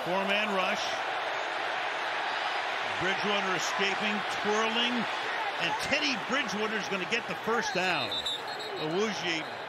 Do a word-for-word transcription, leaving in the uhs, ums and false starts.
Four-man rush. Bridgewater escaping, twirling, and Teddy Bridgewater is going to get the first down. Awuzie